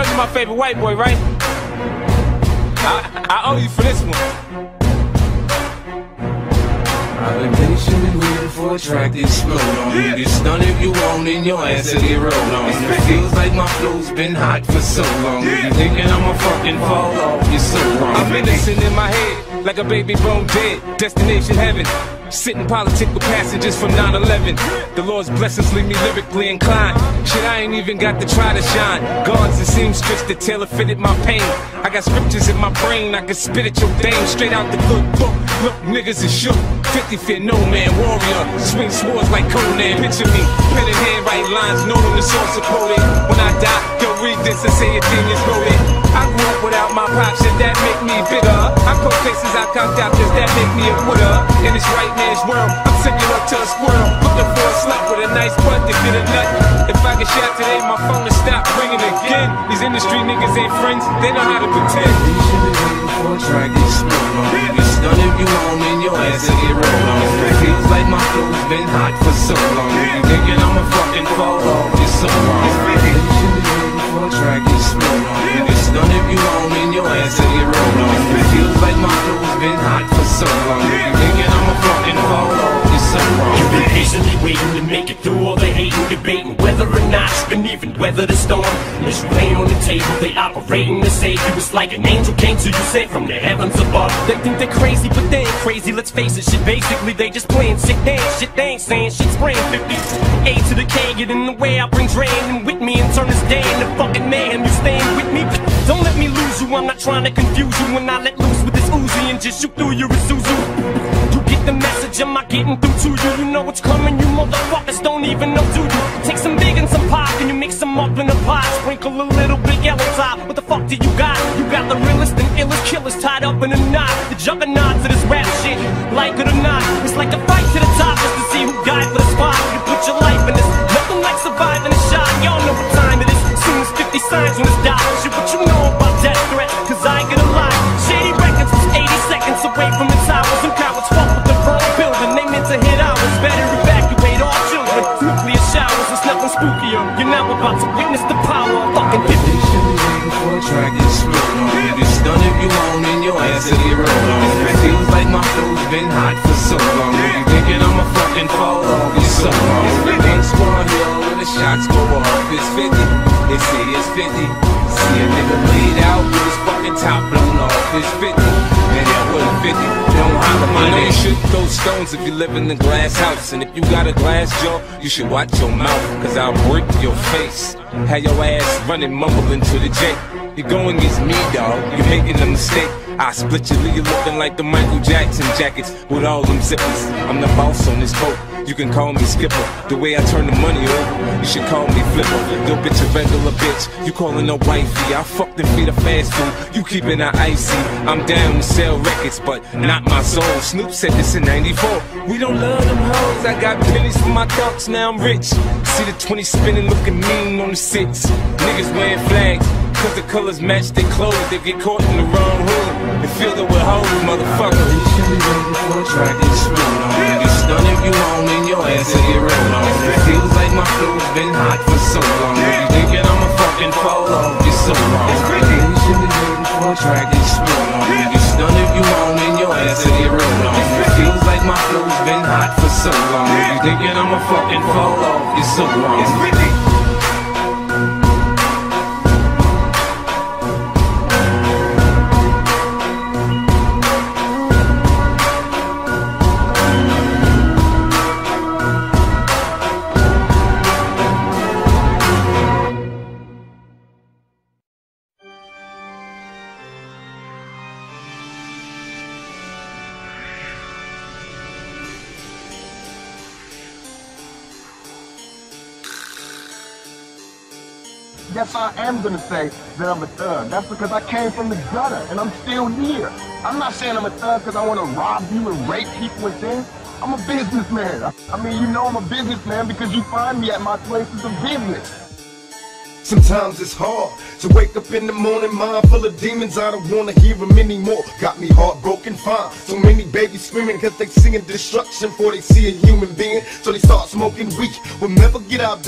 you're my favorite white boy, right? I owe you for this one. I've been patiently waiting for a track to explode on you. Get stunned if you want, and your ass will get rolled on. It feels like my flow's been hot for so long. You thinking I'ma fucking fall off, you're so wrong. I'm innocent in my head, like a baby bone dead. Destination heaven. Sitting politic with passengers from 9/11. The Lord's blessings leave me lyrically inclined. Shit, I ain't even got to try to shine. Guards and seamstress that tailor fitted my pain. I got scriptures in my brain, I can spit at your dame straight out the good book. Look, niggas is shook. 50 feet, no man, warrior. Swing swords like Conan. Picture me, pen in hand, write lines, note on the source of quoted. When I die, yo, read this and say a genius wrote it. I grew up without my pops, shit that make me bitter. I quote cases I conked out, cause that make me a quitter. In this right man's world, I'm similar to a squirrel. Looking for a slut with a nice butt to get a nut. If I get shot today, my phone will stop ringing again. These industry niggas ain't friends, they know how to pretend. You should be waiting for a track to explode on. You get stunned if you want, and your ass will get rolled on. It feels like my flow's been hot for so long. You thinking I'ma fucking fall off, you're so wrong. You should be waiting for a track to explode on. You get stunned if you want, and your ass will get rolled on. It feels like my flow's been hot for so long. You thinking I'ma fucking fall off, you're so wrong. You've been patiently waiting to make it through all the hate and debating whether or not you can even weather the storm. As you lay on the table, they operating to save you. It's like an angel came to you, sent from the heavens above. They think they're crazy, but they ain't crazy, let's face it. Shit, basically they just playing sick dance. Shit, they ain't saying shit, spraying 50 A to the K, get in the way, I bring drain and with me and turn this day into fucking mayhem. You staying with me? Don't let me lose you, I'm not trying to confuse you. When I let loose with this Uzi and just shoot through your Isuzu. You get the message, am I getting through to you? You know what's coming, you motherfuckers don't even know, do you? Take some big and some pop and you mix them up in a pot. Sprinkle a little big yellow top, what the fuck do you got? You got the realest and illest killers tied up in a knot. The juggernauts of this rap shit, like it or not. It's like a fight to the top just to see who died for the spot. You put your life in this, nothing like surviving a shot. Y'all know what time it is, soon as 50 signs on this dot. Shit, what you know about death threat, cause I get a lot. Shady Records was 80 seconds away from the towers. Some cowards fuck with the wrong building, they meant to hit ours. Better evacuate all children, nuclear showers, it's nothing spookier. You're now about to witness the power of fucking 50. You should be waiting for a track to explode on. You get stunned if you want, and your ass will get rolled on. It feels like my flow's been hot for so long. You thinking I'ma fucking fall off, you're so wrong. The next one hill when the shots go off, it's 50. They say it's 50. See a nigga bleed out with his fucking top blown off, it's 50. Man, that wasn't 50. Don't holler my I know you name. should throw stones if you live in a glass house. And if you got a glass jaw, you should watch your mouth, cause I'll break your face. Have your ass running mumbling to the J. You're going against me, dawg, you're making a mistake. I split your lead, looking like the Michael Jackson jackets with all them zippers. I'm the boss on this boat, you can call me skipper. The way I turn the money over, you should call me flipper. Yo bitch, a regular bitch, you calling her wifey. I fucked and feed her fast food, you keeping her icy. I'm down to sell records, but not my soul. Snoop said this in 94. We don't love them hoes, I got pennies for my thoughts, now I'm rich. See the 20 spinning, looking mean on the six. Niggas wearing flags, cause the colors match their clothes. They get caught in the wrong hood and fill it with hoes, motherfucker. You should be waiting for a track to explode on. You get stunned if you want, and your ass will get rolled on. It feels like my flow's been hot for so long. You thinking I'ma fucking fall off, you're so wrong. You should be waiting for a track to explode on. You get stunned if you want, and your ass will get rolled on. It feels like my flow's been hot for so long. You thinking I'ma fucking fall off, you're so wrong. Yes, I am gonna say that I'm a thug. That's because I came from the gutter and I'm still here. I'm not saying I'm a thug because I want to rob you and rape people and things. I'm a businessman. I mean, you know I'm a businessman because you find me at my places of business. Sometimes it's hard to wake up in the morning, mind full of demons. I don't wanna hear them anymore. Got me heartbroken, fine. So many babies screaming cause they seeing destruction before they see a human being. So they start smoking weed, will never get out there.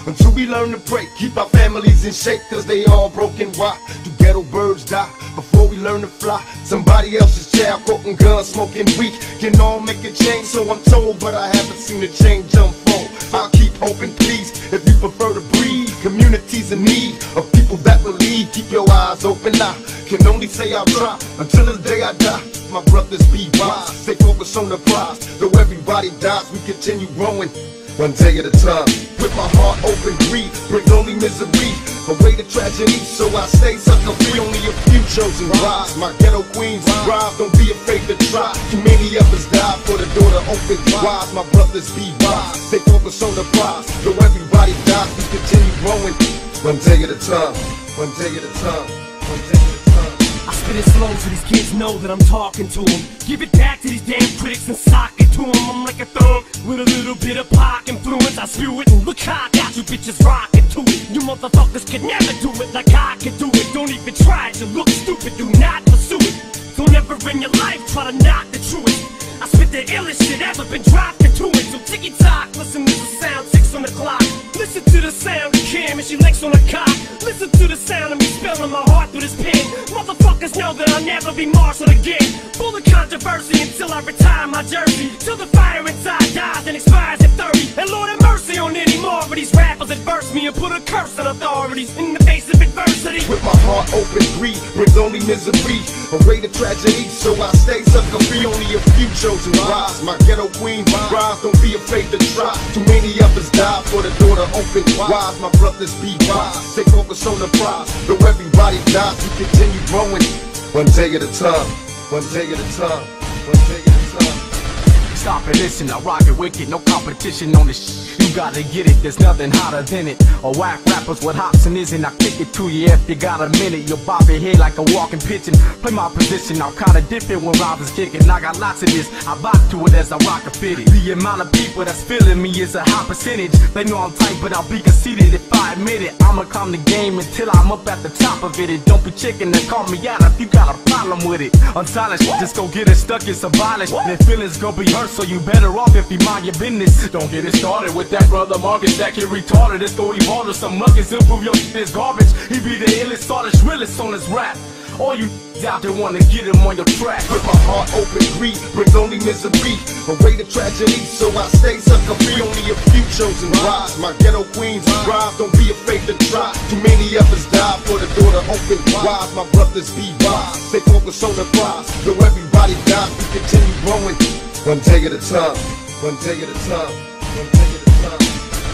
Until we learn to pray, keep our families in shape, cause they all broken. Why do ghetto birds die before we learn to fly? Somebody else's child quoting guns, smoking weed can all make a change, so I'm told, but I haven't seen the change unfold. I'll keep hoping, please, if you prefer to breed. Communities in need of people that believe. Keep your eyes open, I can only say I'll try until the day I die. My brothers be wise, stay focused on the prize. Though everybody dies, we continue growing, one day at a time. With my heart open, greed brings only misery, away the tragedy, so I stay sucker free. Only a few chosen rise. My ghetto queens rise, don't be afraid to try. Too many of us die for the door to open wise. My brothers be wise, stay focused on the prize. Though everybody dies, we continue growing, one day at a time. One day at a time. One day at a time. I spit it slow so these kids know that I'm talking to them. Give it back to these damn critics and sock it to them. I'm like a thug with a little bit of pop influence. I spew it and look how I got you bitches rocking to it. You motherfuckers could never do it like I can do it. Don't even try it, you look stupid, do not pursue it. Don't ever in your life try to knock the truest. I spit the illest shit ever been dropped into it. So ticky tock, listen to the sound, 6 on the clock. Listen to the sound of Kim and she legs on the cock. Listen to the sound of me spelling my heart through this pen. Motherfuckers know that I'll never be marshaled again. Full of controversy until I retire my jersey. Till the fire inside dies and expires at 30. And Lord have mercy on any more of these rappers that verse me and put a curse on authorities in the face of adversity. With my heart open, greed brings only misery, away the tragedy, so I stay sucker free. Only a few chosen rise. My ghetto queen rise, don't be afraid to try. Too many of us die for the door to open wise. My brothers be wise, stay focused on the prize. Though everybody dies, we continue growing, one day at a time. One day at a time. One day at a time. Stop and listen, I rock it wicked, no competition on this shit. You gotta get it, there's nothing hotter than it. Or whack rappers with hops and isn't, I kick it to you if you got a minute. You'll bob your head like a walking pigeon. Play my position, I'm kinda different when rhymes is kicking. I got lots of this, I vibe to it as I rock a fitted. The amount of people that's feeling me is a high percentage. They know I'm tight, but I'll be conceited if I admit it. I'ma calm the game until I'm up at the top of it. And don't be chicken to call me out if you got a problem with it. Unsilent shit, just go get it stuck, it's abolished. And feelings gon' be hurt, so you better off if you mind your business. Don't get it started with that brother Marcus that get retarded. It's go evolve some muckets, improve your shit is garbage. He be the illest, artist, realest on his rap. All you out there wanna get him on your track. With my heart open, greed brings only misery, away the tragedy, so I stay sucker free. Only a few chosen rise. My ghetto queens rise, don't be afraid to try. Too many of us die for the door to open wise. My brothers be wise, stay focused on the prize. Though everybody dies, we continue growing, one day at a time. One day at a time. One day at a time.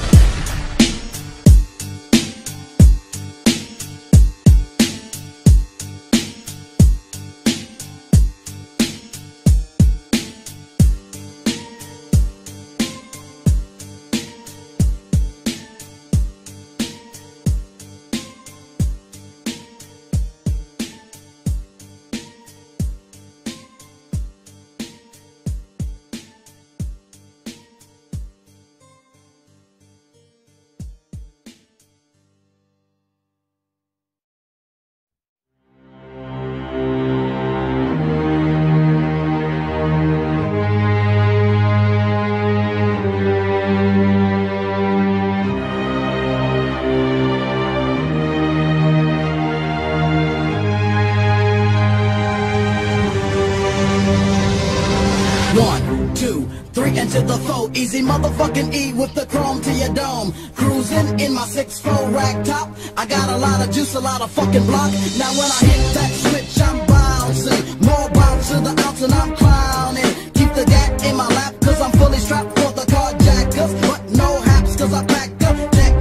To the foe, easy motherfucking E with the chrome to your dome. Cruising in my 6'4" rack top. I got a lot of juice, a lot of fucking block. Now when I hit that switch, I'm bouncing. More bounce to the ounce and I'm clowning. Keep the gat in my lap, cause I'm fully strapped for the carjackers. But no haps, cause I packed up Tech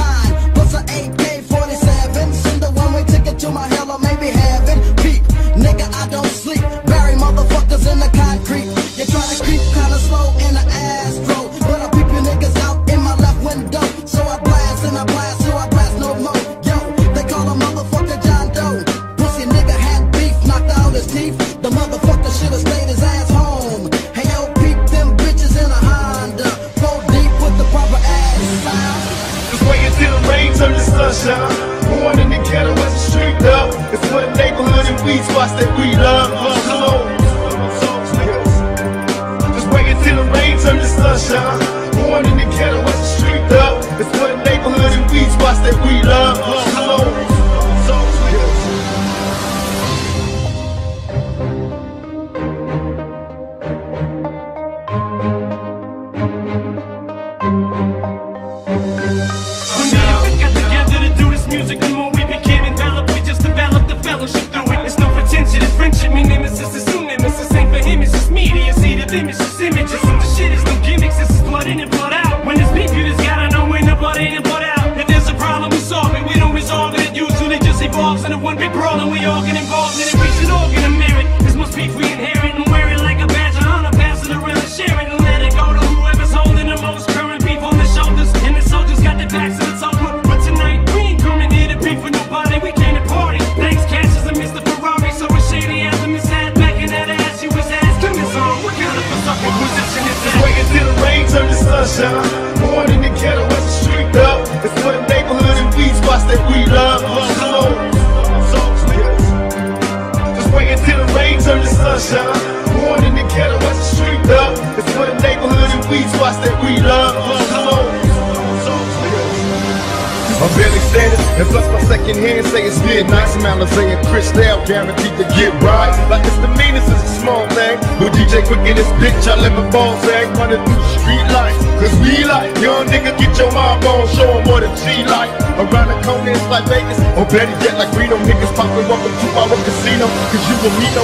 9 plus a AK-47. Send a one-way ticket to my hell or maybe heaven. Peep, nigga, I don't sleep. Bury motherfuckers in the concrete. You try to creep kinda slow in the Astro, but I peep you niggas out in my left window. So I blast and I blast till I blast no more. Yo, they call a motherfucker John Doe. Pussy nigga had beef, knocked out his teeth. The motherfucker should've stayed his ass home. Hey yo, peep them bitches in a Honda. Go deep with the proper ass sound. Just wait until the rain turn to sunshine. Born in the ghetto as a street dog. It's one neighborhood and weed spots that we love. Come on. Till the rain turn to sunshine. Born in the ghetto as a street dog. It's one neighborhood when we all get involved in it, we should all get a merit. This must be we inherit and wear it like a badge of honor. Pass it around and share it and let it go to whoever's holding the most current beef on the shoulders. And the soldiers got their backs to the over. But tonight, we ain't coming here to beef with nobody. We came to party. Thanks, Cassius and Mr. Ferrari. So it's shady as a mishap. Back in that ass, you was asking this song. What kind of a sucker position is that? Waiting till the rain turn to sunshine. Born in the ghetto, it's the street up. It's for the neighborhood and weed spots that we love. Just waiting till the rain turn to sunshine. Born in the ghetto, it's the street up. It's for the neighborhood and weed spots that we love. I'm barely standing, and plus my second hand say it's midnight. Some Alizé and Cristal guaranteed to get right. Like it's the meanest, it's a small thing. But DJ quick in this bitch, I live a ball sag. Running through the street lights, cause we like young nigga, get your mind on, show 'em what a G like. Around the corner it's like Vegas, or better yet like Reno. Niggas poppin' welcome to our casino, cause you and me know.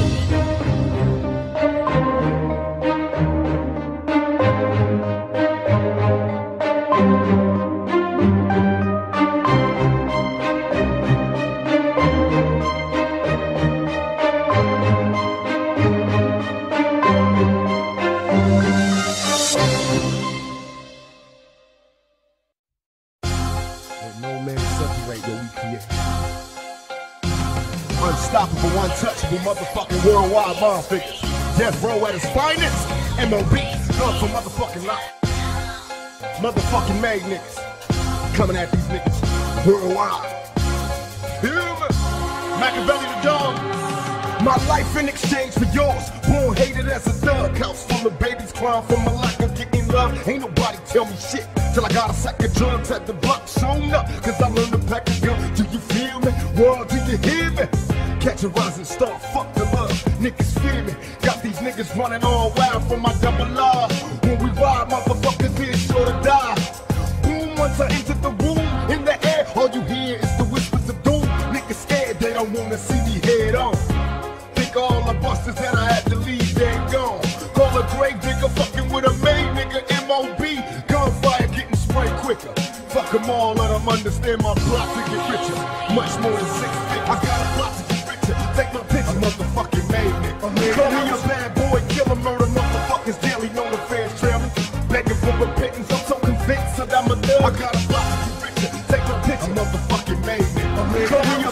Unstoppable, untouchable, motherfucking worldwide bomb figures. Death Row at its finest. MOB, love for motherfucking life. Motherfucking made niggas. Coming at these niggas worldwide. Human. Machiavelli the dog. My life in exchange for yours. Born hated as a thug. House full of babies crying for my lack of getting love. Ain't nobody tell me shit till I got a sack of drugs at the block shown up. Cause I learned to pack a gun. Do you feel me? World, do you hear me? Catch a rising star, fuck the love. Niggas fear me. Got these niggas running all wild from my double R. When we ride, motherfuckers here sure to die. Boom, once I enter the room, in the air, all you hear is the whispers of doom. Niggas scared, they don't wanna see me head on. Think all the busters that I had to leave, they gone. Call a grave digger, fucking with a main nigga, MOB. Gunfire getting sprayed quicker. Fuck them all, let them understand my plot to get richer. Much more than 6 feet. I got a plot to get richer. Take my picture, motherfucking made nigga. Call me a bad boy, killer, murder, motherfuckers daily, no affairs trail me. Begging for repentance, I'm so convinced that I'm a thug. I got a plot to get richer. Take my picture, motherfucking made nigga. Call me